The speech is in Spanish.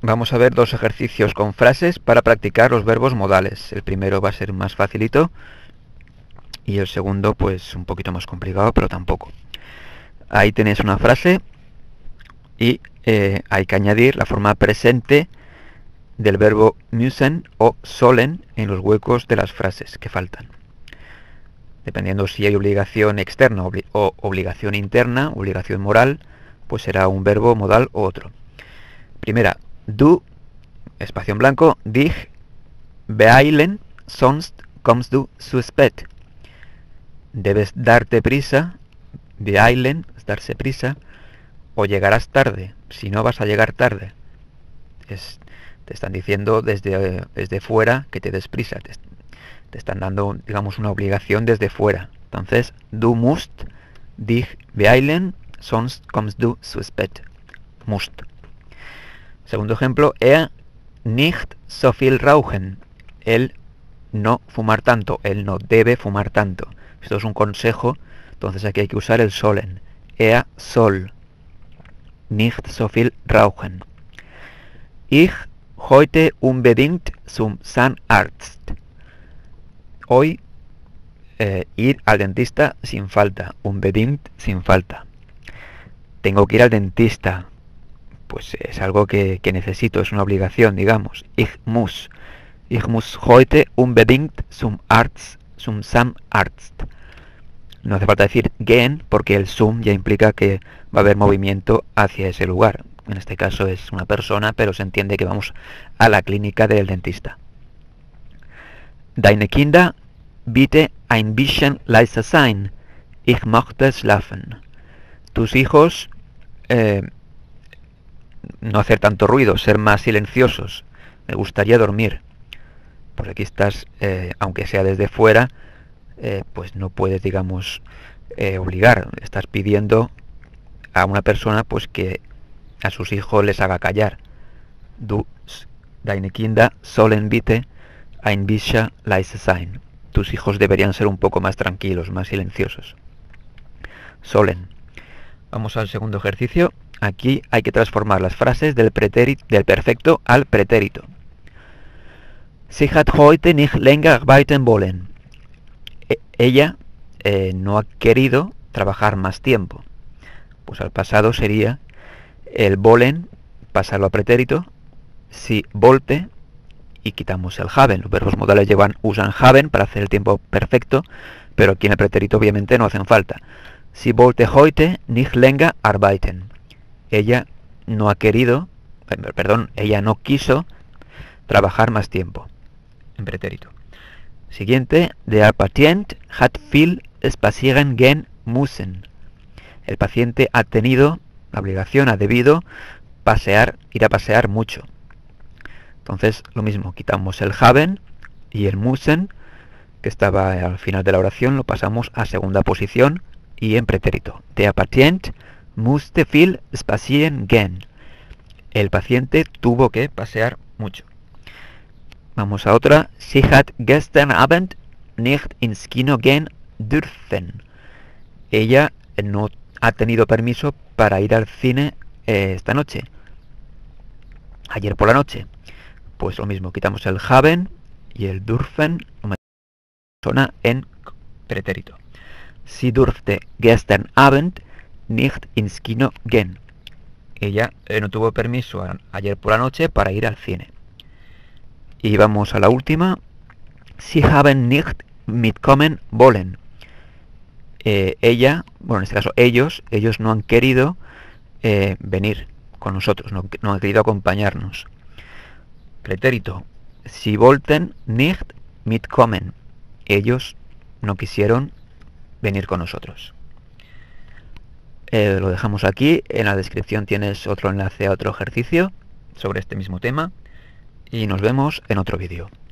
Vamos a ver dos ejercicios con frases para practicar los verbos modales. El primero va a ser más facilito y el segundo pues un poquito más complicado, pero tampoco. Ahí tenéis una frase y hay que añadir la forma presente del verbo müssen o sollen en los huecos de las frases que faltan. Dependiendo si hay obligación externa o obligación interna, obligación moral, pues será un verbo modal o otro. Primera, du, espacio en blanco, dich beeilen, sonst kommst du zu spät. Debes darte prisa, beeilen, es darse prisa, o llegarás tarde, si no vas a llegar tarde. Te están diciendo desde fuera que te des prisa, te están dando, digamos, una obligación desde fuera. Entonces, du musst dich beeilen, sonst kommst du zu spät. Musst. Segundo ejemplo, nicht so viel rauchen. Él no fumar tanto, él no debe fumar tanto. Esto es un consejo, entonces aquí hay que usar el sollen. Soll nicht so viel rauchen. Ich heute unbedingt zum Zahnarzt. Hoy ir al dentista sin falta. Unbedingt sin falta. Tengo que ir al dentista. Pues es algo que necesito, es una obligación, digamos. Ich muss heute unbedingt zum Zahnarzt. No hace falta decir gehen, porque el zum ya implica que va a haber movimiento hacia ese lugar. En este caso es una persona, pero se entiende que vamos a la clínica del dentista. Deine Kinder bitte ein bisschen leiser sein. Ich möchte schlafen. Tus hijos, no hacer tanto ruido, ser más silenciosos. Me gustaría dormir. Pues aquí estás, aunque sea desde fuera, pues no puedes, digamos, obligar. Estás pidiendo a una persona pues que a sus hijos les haga callar. Deine Kinder sollen bitte ein bisschen leise sein. Tus hijos deberían ser un poco más tranquilos, más silenciosos. Sollen. Vamos al segundo ejercicio. Aquí hay que transformar las frases del perfecto al pretérito. Sie hat heute nicht länger arbeiten wollen. Ella no ha querido trabajar más tiempo. Pues al pasado sería el wollen, pasarlo a pretérito, si wollte, y quitamos el haben. Los verbos modales usan haben para hacer el tiempo perfecto, pero aquí en el pretérito obviamente no hacen falta. Sie wollte heute nicht länger arbeiten. Ella no ha querido, ella no quiso trabajar más tiempo, en pretérito. Siguiente, der Patient hat viel spazieren gehen müssen. El paciente ha tenido la obligación, ha debido ir a pasear mucho. Entonces, lo mismo, quitamos el haben y el müssen, que estaba al final de la oración, lo pasamos a segunda posición y en pretérito. Der Patient musste viel spazieren gehen. El paciente tuvo que pasear mucho. Vamos a otra. Sie hat gestern Abend nicht ins Kino gehen dürfen. Ella no ha tenido permiso para ir al cine esta noche. Ayer por la noche. Pues lo mismo, quitamos el haben y el dürfen en pretérito. Sie durfte gestern Abend nicht ins Kino gehen. Ella no tuvo permiso ayer por la noche para ir al cine. Y vamos a la última. Sie haben nicht mitkommen wollen. Ella, bueno, en este caso ellos no han querido venir con nosotros, no han querido acompañarnos. Pretérito. Sie wollten nicht mitkommen. Ellos no quisieron venir con nosotros. Lo dejamos aquí. En la descripción tienes otro enlace a otro ejercicio sobre este mismo tema. Y nos vemos en otro vídeo.